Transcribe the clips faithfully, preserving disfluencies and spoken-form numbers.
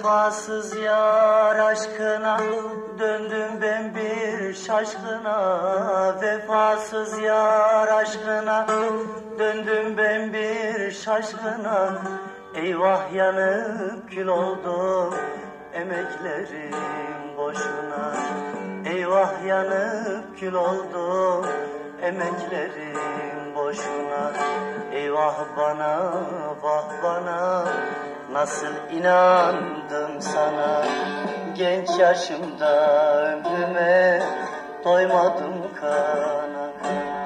Vefasız yar aşkına döndüm ben bir şaşkına. Vefasız yar aşkına döndüm ben bir şaşkına. Eyvah yanıp kül oldum emeklerim boşuna. Eyvah yanıp kül oldum emeklerim boşuna. Eyvah bana, vah bana, nasıl inandım sana. Genç yaşımda ömrüme doymadım kana kana.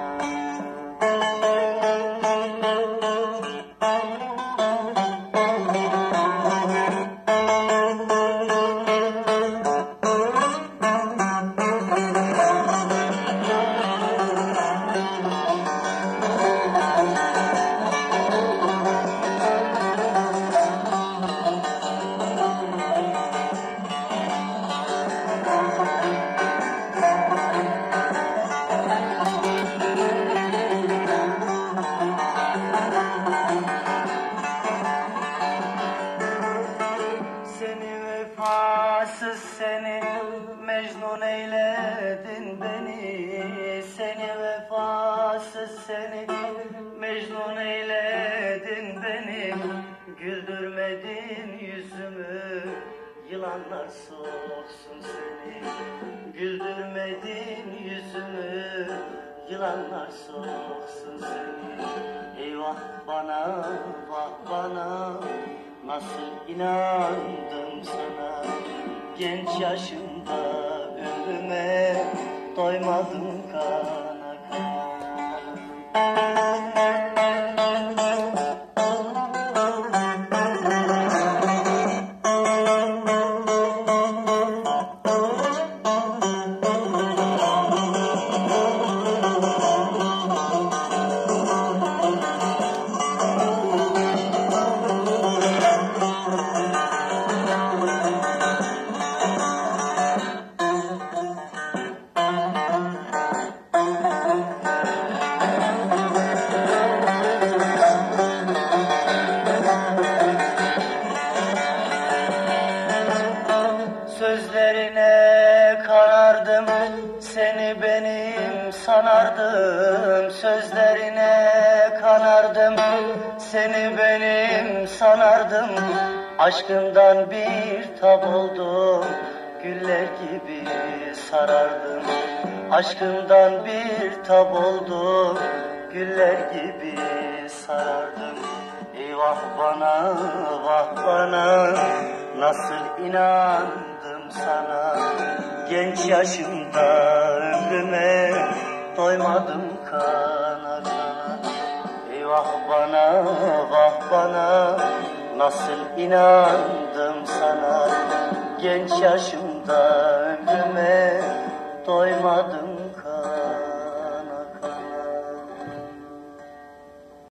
Vefasız seni mecnun eyledin beni. Seni vefasız seni mecnun eyledin beni. Güldürmedin yüzümü, yılanlar soksun seni. Güldürmedin yüzümü, yılanlar soksun seni. Eyvah bana, vah bana, nasıl inandım sana. Genç yaşımda ömrüme doymadım kana kana. Sözlerine kanardım, seni benim sanardım. Sözlerine kanardım, seni benim sanardım. Aşkından bir tab oldum, güller gibi sarardım. Aşkından bir tab oldum, güller gibi sarardım. Eyvah bana, vah bana, nasıl inandım sana. Genç yaşımda ömrüme doymadım kana kana. Eyvah bana, vah bana, nasıl inandım sana. Genç yaşımda ömrüme doymadım